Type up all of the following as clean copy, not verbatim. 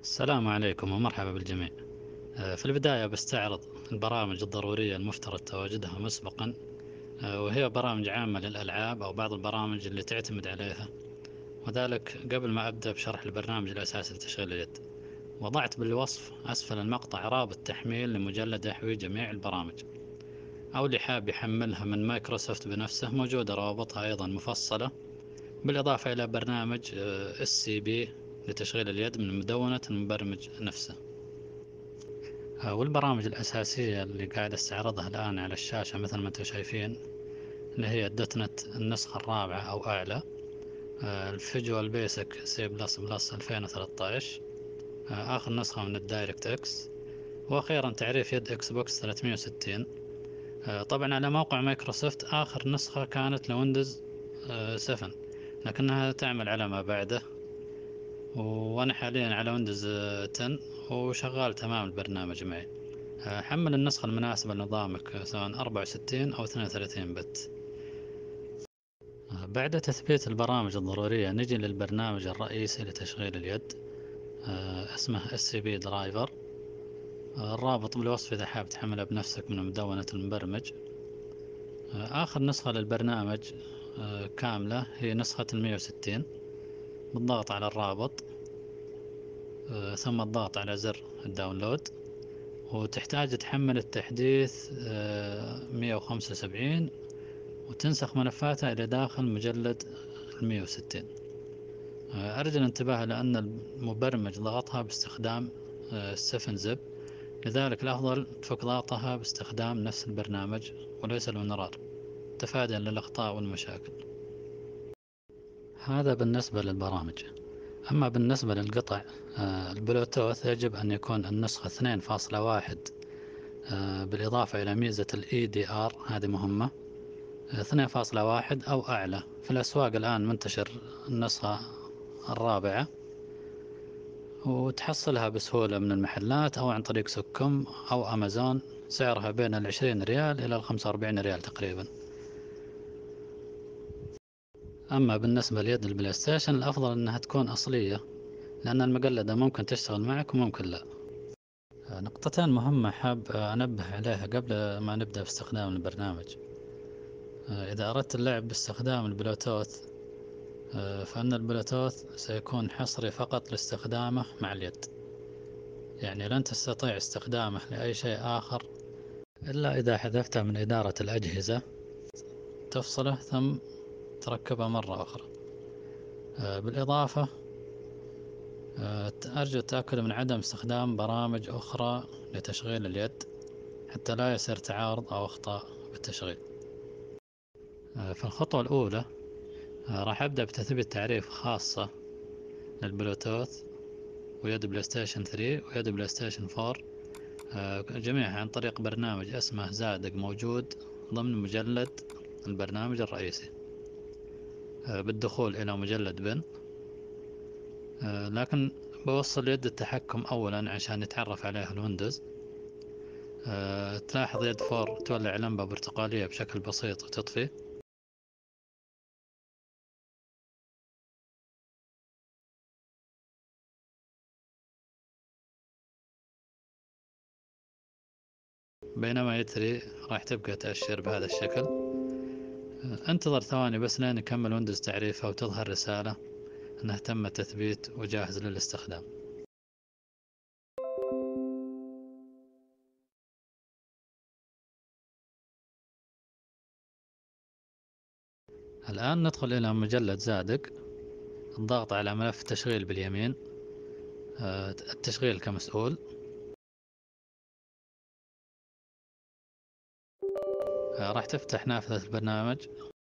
السلام عليكم ومرحبا بالجميع. في البداية بستعرض البرامج الضرورية المفترض تواجدها مسبقا، وهي برامج عامة للألعاب أو بعض البرامج اللي تعتمد عليها، وذلك قبل ما أبدأ بشرح البرنامج الأساسي لتشغيل اليد. وضعت بالوصف أسفل المقطع رابط تحميل لمجلد يحوي جميع البرامج، أو اللي حاب يحملها من مايكروسوفت بنفسه موجودة روابطها أيضا مفصلة، بالإضافة إلى برنامج SCP لتشغيل اليد من مدونة المبرمج نفسه. والبرامج الأساسية اللي قاعد استعرضها الآن على الشاشة مثل ما انتم شايفين، اللي هي الدوت نت النسخة الرابعة أو أعلى، الفيجوال بيسك سي بلس بلس 2013، آخر نسخة من الدايركت اكس، وأخيرا تعريف يد اكس بوكس 360. طبعا على موقع مايكروسوفت آخر نسخة كانت لويندوز 7، لكنها تعمل على ما بعده، وأنا حاليا على ويندوز 10 وشغال تمام البرنامج معي. حمل النسخة المناسبة لنظامك سواء 64 أو 32 بت. بعد تثبيت البرامج الضرورية نجي للبرنامج الرئيسي لتشغيل اليد، اسمه SCP Driver. الرابط بالوصف إذا حاب تحمله بنفسك من مدونة المبرمج. آخر نسخة للبرنامج كاملة هي نسخة 160. بالضغط على الرابط ثم الضغط على زر الداونلود، وتحتاج تحمل التحديث 175 وتنسخ ملفاتها إلى داخل مجلد 160. أرجو الانتباه لأن المبرمج ضغطها باستخدام 7 زب، لذلك الأفضل تفك ضغطها باستخدام نفس البرنامج وليس الونرار تفاديا للأخطاء والمشاكل. هذا بالنسبة للبرامج. أما بالنسبة للقطع، البلوتوث يجب أن يكون النسخة 2.1، بالإضافة إلى ميزة ال EDR، هذه مهمة، 2.1 أو أعلى. في الأسواق الآن منتشر النسخة الرابعة، وتحصلها بسهولة من المحلات أو عن طريق سكم أو أمازون، سعرها بين 20 ريال إلى 45 ريال تقريبا. أما بالنسبة ليد البلاي ستيشن الأفضل أنها تكون أصلية، لأن المقلدة ممكن تشتغل معك وممكن لا. نقطتين مهمة حاب أنبه عليها قبل ما نبدأ في استخدام البرنامج. إذا أردت اللعب باستخدام البلوتوث، فإن البلوتوث سيكون حصري فقط لاستخدامه مع اليد، يعني لن تستطيع استخدامه لأي شيء آخر إلا إذا حذفته من إدارة الأجهزة، تفصله ثم تركبه مرة أخرى. بالإضافة أرجو التأكد من عدم استخدام برامج أخرى لتشغيل اليد حتى لا يصير تعارض أو أخطاء بالتشغيل. في الخطوة الأولى راح أبدأ بتثبيت تعريف خاصة للبلوتوث ويد بلاي ستيشن 3 ويد بلاي ستيشن 4، جميعها عن طريق برنامج اسمه زادق موجود ضمن مجلد البرنامج الرئيسي، بالدخول إلى مجلد بن. لكن بوصل يد التحكم أولا عشان يتعرف عليها الويندوز. تلاحظ يد 4 تولع لمبة برتقالية بشكل بسيط وتطفي. بينما يد 3 راح تبقى تأشر بهذا الشكل. انتظر ثواني بس لين يكمل ويندوز تعريفه وتظهر رسالة انه تم التثبيت وجاهز للاستخدام. الآن ندخل إلى مجلد زادق، الضغط على ملف تشغيل باليمين، التشغيل كمسؤول. راح تفتح نافذة البرنامج،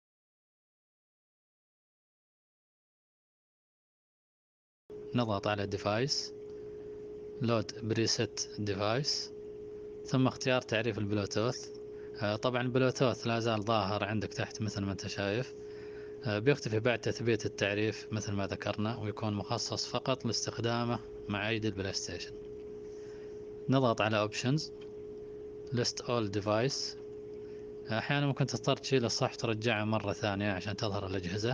نضغط على ديفايس، لود بريست ديفايس، ثم اختيار تعريف البلوتوث. طبعا البلوتوث لا زال ظاهر عندك تحت مثل ما انت شايف. بيختفي بعد تثبيت التعريف مثل ما ذكرنا، ويكون مخصص فقط لاستخدامه مع أيدي البلاي ستيشن. نضغط على اوبشنز، list all device. أحيانا ممكن تضطر تشيل الصح ترجعه مرة ثانية عشان تظهر الأجهزة.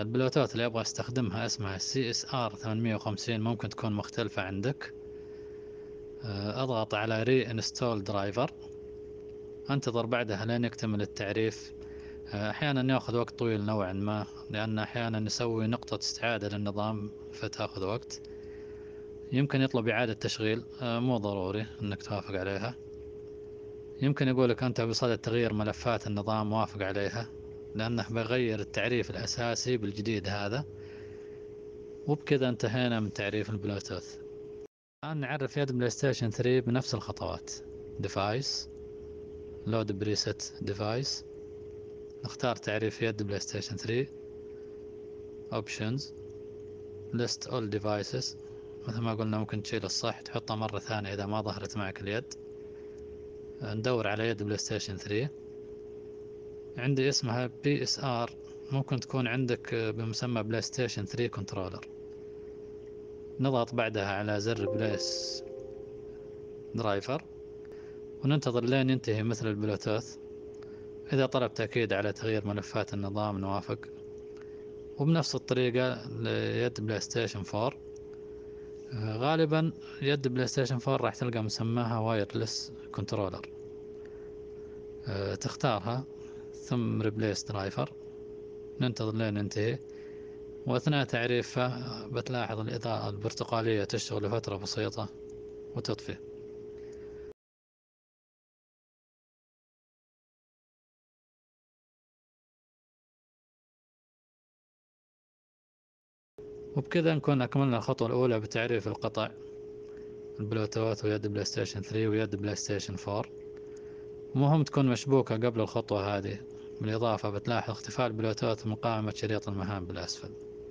البلوتوث اللي أبغى استخدمها اسمها CSR 850، ممكن تكون مختلفة عندك. أضغط على Reinstall Driver، أنتظر بعدها لين يكتمل التعريف. أحيانا يأخذ وقت طويل نوعا ما، لأن أحيانا نسوي نقطة استعادة للنظام فتأخذ وقت. يمكن يطلب إعادة تشغيل، مو ضروري أنك توافق عليها. يمكن يقولك أنت بصدد تغيير ملفات النظام، موافق عليها، لأنه بيغير التعريف الأساسي بالجديد هذا. وبكذا انتهينا من تعريف البلوتوث. الآن نعرف يد بلاي ستيشن 3 بنفس الخطوات. Device Load Preset Device، نختار تعريف يد بلاي ستيشن 3. Options List All Devices، مثل ما قلنا ممكن تشيل الصح تحطها مرة ثانية إذا ما ظهرت معك اليد. ندور على يد بلاي ستيشن 3. عندي اسمها PSR، ممكن تكون عندك بمسمى بلاي ستيشن 3 كنترولر. نضغط بعدها على زر بليس درايفر وننتظر لين ينتهي مثل البلوتوث. إذا طلب تأكيد على تغيير ملفات النظام نوافق. وبنفس الطريقة ليد بلاي ستيشن 4. غالبا يد بلاي ستيشن 4 راح تلقى مسماها وايرلس كنترولر. تختارها ثم ريبليس درايفر، ننتظر لين ينتهي. وأثناء تعريفها بتلاحظ الإضاءة البرتقالية تشتغل لفترة بسيطة وتطفي. وبكذا نكون أكملنا الخطوة الأولى بتعريف القطع، البلوتوث ويد بلاي ستيشن 3 ويد بلاي ستيشن 4. مهم تكون مشبوكة قبل الخطوة هذه. بالإضافة بتلاحظ اختفاء البلوتوث من قائمة شريط المهام بالأسفل.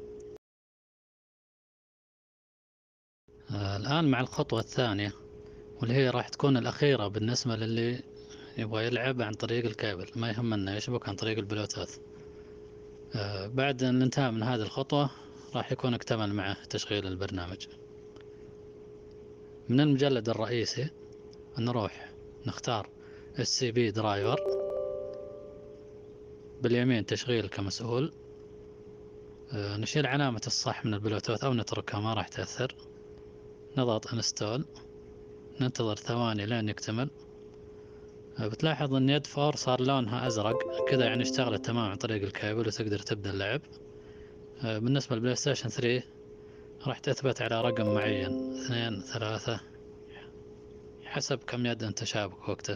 الآن مع الخطوة الثانية، واللي هي راح تكون الأخيرة بالنسبة للي يبغى يلعب عن طريق الكابل، ما يهمنا يشبك عن طريق البلوتوث. بعد الانتهاء من هذه الخطوة راح يكون اكتمل معه تشغيل البرنامج. من المجلد الرئيسي نروح نختار SCP درايفر، باليمين تشغيل كمسؤول. نشيل علامة الصح من البلوتوث أو نتركها، ما راح تأثر. نضغط انستول، ننتظر ثواني لين يكتمل. بتلاحظ ان يد 4 صار لونها ازرق كذا، يعني اشتغلت تمام عن طريق الكابل وتقدر تبدأ اللعب. بالنسبة للبلاي ستيشن 3 راح تثبت على رقم معين، 2 3 حسب كم يد انت شابك وقته.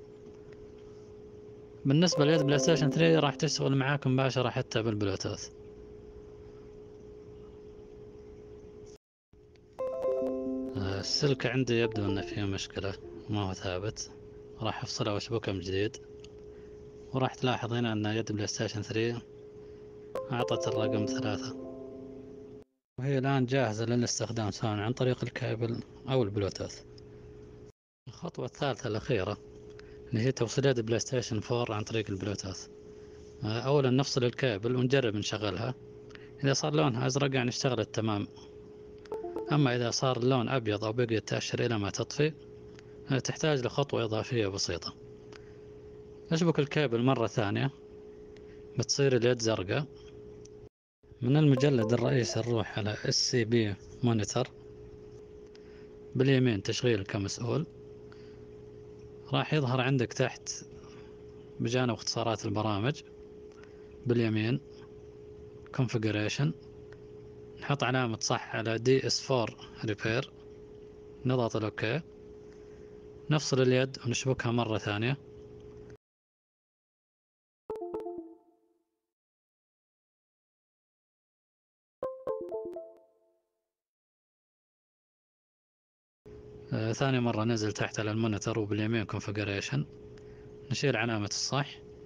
بالنسبة ليد بلاي ستيشن 3 راح تشتغل معاك مباشرة حتى بالبلوتوث. السلك عندي يبدو انه فيه مشكلة، ما هو ثابت. راح افصله واشبكه من جديد. وراح تلاحظ هنا ان يد بلاي ستيشن 3 اعطت الرقم 3، وهي الان جاهزة للاستخدام سواء عن طريق الكابل او البلوتوث. الخطوة الثالثة الأخيرة اللي هي توصيل يد بلاي ستيشن 4 عن طريق البلوتوث. أولا نفصل الكابل ونجرب نشغلها. إذا صار لونها أزرق يعني اشتغلت تمام. أما إذا صار اللون أبيض أو بقي تأشر إلى ما تطفي تحتاج لخطوة إضافية بسيطة. نشبك الكابل مرة ثانية بتصير اليد زرقاء. من المجلد الرئيسي نروح على SCP مونيتور، باليمين تشغيل كمسؤول. راح يظهر عندك تحت بجانب اختصارات البرامج باليمين Configuration. نحط علامة صح على DS4 Repair، نضغط الأوكي. نفصل اليد ونشبكها مرة ثانية. ثاني مرة ننزل تحت على المونيتور وباليمين Configuration، نشيل علامة الصح.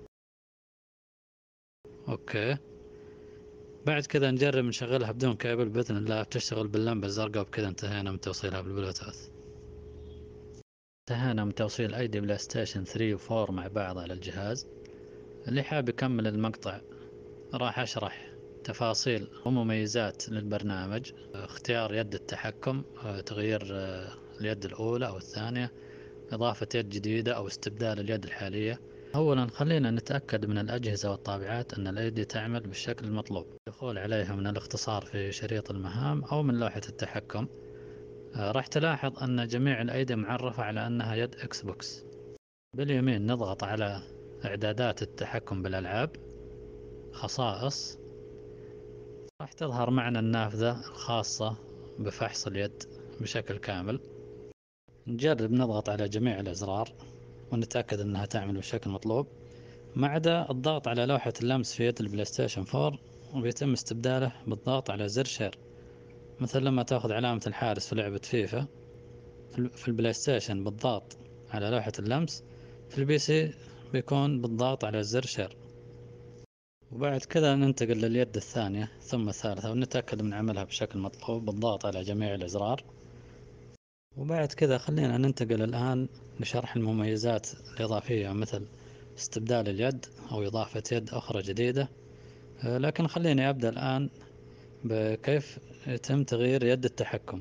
أوكي. بعد كذا نجرب نشغلها بدون كابل، بإذن الله بتشتغل باللمبة الزرقاء. وبكذا انتهينا من توصيلها بالبلوتوث. انتهينا من توصيل أيدي بلاي ستيشن 3 و 4 مع بعض على الجهاز. اللي حاب يكمل المقطع راح أشرح تفاصيل ومميزات للبرنامج، اختيار يد التحكم، تغيير اليد الأولى أو الثانية، إضافة يد جديدة أو استبدال اليد الحالية. أولا خلينا نتأكد من الأجهزة والطابعات أن الأيدي تعمل بالشكل المطلوب. الدخول عليها من الاختصار في شريط المهام أو من لوحة التحكم. راح تلاحظ أن جميع الأيدي معرفة على أنها يد إكس بوكس. باليمين نضغط على إعدادات التحكم بالألعاب، خصائص. راح تظهر معنا النافذة الخاصة بفحص اليد بشكل كامل. نجرب نضغط على جميع الأزرار ونتأكد أنها تعمل بالشكل المطلوب، ما عدا الضغط على لوحة اللمس في يد البلاي ستيشن 4، وبيتم استبداله بالضغط على زر شير، مثل لما تاخذ علامة الحارس في لعبة فيفا. في البلاي ستيشن بالضغط على لوحة اللمس، في البي سي بيكون بالضغط على زر شير. وبعد كذا ننتقل لليد الثانية ثم الثالثة ونتأكد من عملها بشكل مطلوب بالضغط على جميع الأزرار. وبعد كذا خلينا ننتقل الآن لشرح المميزات الإضافية، مثل استبدال اليد أو إضافة يد أخرى جديدة. لكن خليني أبدأ الآن بكيف يتم تغيير يد التحكم.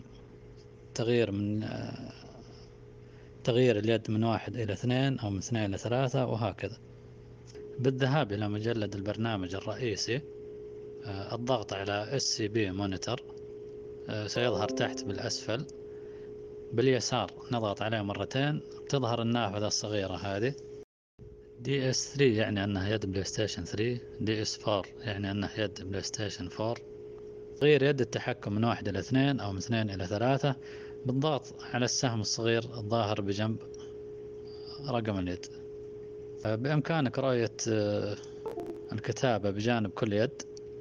تغيير اليد من 1 إلى 2 أو من 2 إلى 3 وهكذا. بالذهاب إلى مجلد البرنامج الرئيسي، الضغط على SCP مونيتور سيظهر تحت بالأسفل. باليسار نضغط عليه مرتين، تظهر النافذة الصغيرة هذه. DS3 يعني أنها يد بلاي ستيشن 3، DS4 يعني أنها يد بلاي ستيشن 4. تغيير يد التحكم من 1 إلى 2 أو من 2 إلى 3 بالضغط على السهم الصغير الظاهر بجنب رقم اليد. بإمكانك رؤية الكتابة بجانب كل يد.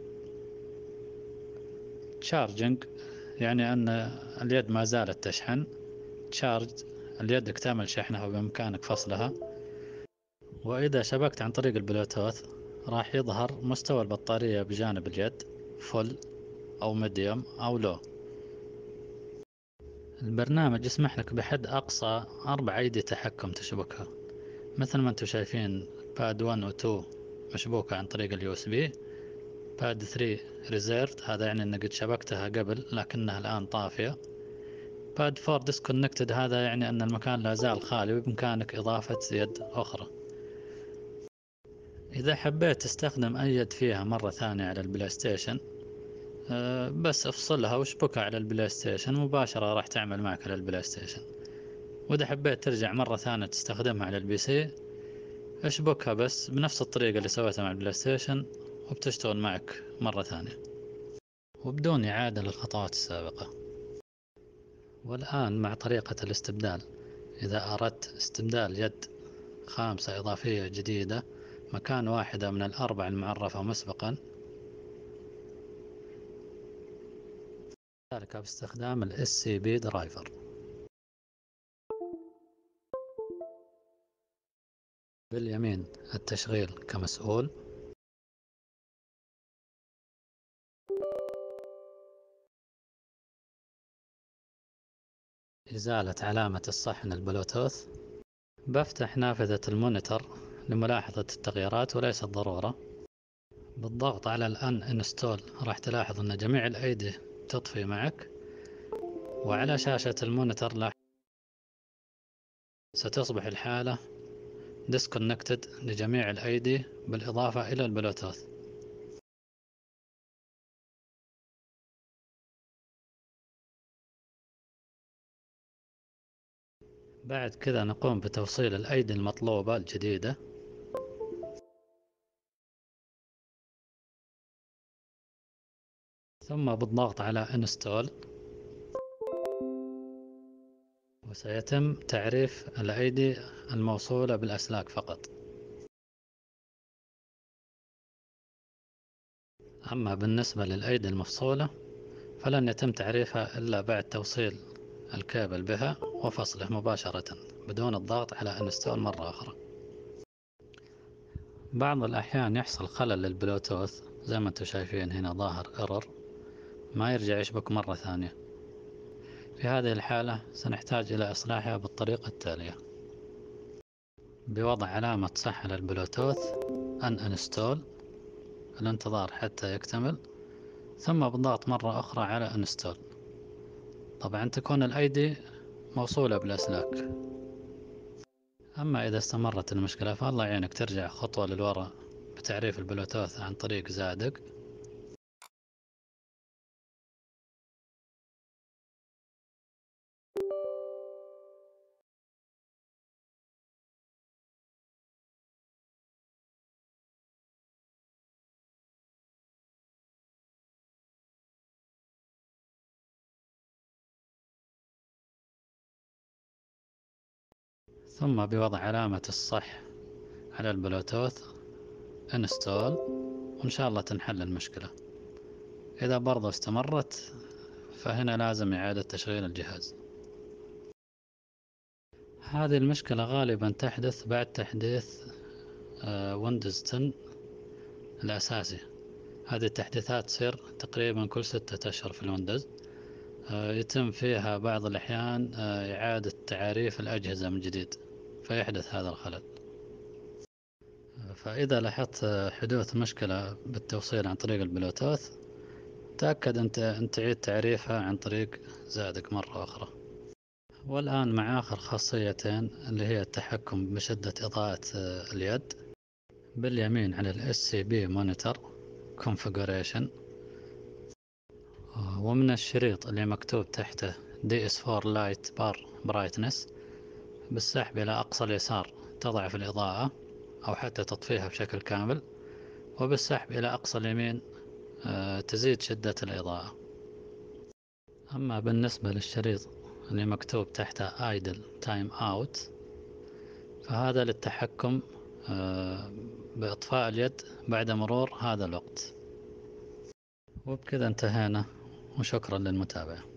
تشارجنج يعني أن اليد ما زالت تشحن. تشارج اليد اكتمل شحنها وبإمكانك فصلها. وإذا شبكت عن طريق البلوتوث راح يظهر مستوى البطارية بجانب اليد، فل أو ميديوم أو لو. البرنامج يسمح لك بحد أقصى 4 أيدي تحكم تشبكها، مثل ما انتم شايفين. باد 1 و 2 مشبوكة عن طريق اليو اس بي. باد 3 ريزيرفد، هذا يعني انك قد شبكتها قبل لكنها الآن طافية. باد 4 ديسكونكتد، هذا يعني أن المكان لا زال خالي وبإمكانك إضافة يد أخرى. إذا حبيت تستخدم أي يد فيها مرة ثانية على البلاي ستيشن، بس افصلها واشبكها على البلاي ستيشن مباشرة راح تعمل معك على البلاي ستيشن. وإذا حبيت ترجع مرة ثانية تستخدمها على البي سي، اشبكها بس بنفس الطريقة اللي سويتها مع البلاي ستيشن وبتشتغل معك مرة ثانية وبدون إعادة للخطوات السابقة. والآن مع طريقة الاستبدال، إذا أردت استبدال يد خامسة إضافية جديدة مكان واحدة من الأربع المعرفة مسبقا، ذلك باستخدام ال SCP درايفر. باليمين التشغيل كمسؤول، إزالة علامة الصحن البلوتوث. بفتح نافذة المونيتور لملاحظة التغييرات وليس الضرورة. بالضغط على الأن انستول راح تلاحظ أن جميع الأيدي تطفي معك، وعلى شاشة المونيتور ستصبح الحالة ديسكونكتد لجميع الأيدي بالإضافة إلى البلوتوث. بعد كذا نقوم بتوصيل الأيدي المطلوبة الجديدة. ثم بالضغط على انستول وسيتم تعريف الأيدي الموصولة بالأسلاك فقط. أما بالنسبة للأيدي المفصولة فلن يتم تعريفها إلا بعد توصيل الكابل بها وفصله مباشرة بدون الضغط على انستول مرة أخرى. بعض الأحيان يحصل خلل للبلوتوث زي ما انتم شايفين هنا ظاهر ايرور، ما يرجع يشبك مرة ثانية. في هذه الحالة سنحتاج إلى إصلاحها بالطريقة التالية: بوضع علامة صح على البلوتوث، أن انستول، الانتظار حتى يكتمل، ثم بالضغط مرة أخرى على انستول. طبعا تكون الأيدي موصولة بالأسلاك. أما إذا استمرت المشكلة فالله يعينك ترجع خطوة للوراء بتعريف البلوتوث عن طريق زادق. ثم بوضع علامة الصح على البلوتوث انستول، وإن شاء الله تنحل المشكلة. إذا برضو استمرت فهنا لازم إعادة تشغيل الجهاز. هذه المشكلة غالبا تحدث بعد تحديث ويندوز 10 الأساسي. هذه التحديثات تصير تقريبا كل 6 أشهر في الويندوز. يتم فيها بعض الأحيان إعادة تعاريف الأجهزة من جديد، فيحدث هذا الخلل. فإذا لاحظت حدوث مشكلة بالتوصيل عن طريق البلوتوث، تأكد أن تعيد تعريفها عن طريق زادق مرة أخرى. والآن مع آخر خاصيتين اللي هي التحكم بشدة إضاءة اليد. باليمين على ال SCP Monitor Configuration، ومن الشريط اللي مكتوب تحته DS4 Light Bar Brightness، بالسحب إلى أقصى اليسار تضعف الإضاءة أو حتى تطفيها بشكل كامل، وبالسحب إلى أقصى اليمين تزيد شدة الإضاءة. أما بالنسبة للشريط اللي مكتوب تحته Idle Time Out، فهذا للتحكم بإطفاء اليد بعد مرور هذا الوقت. وبكذا انتهينا، وشكرا للمتابعة.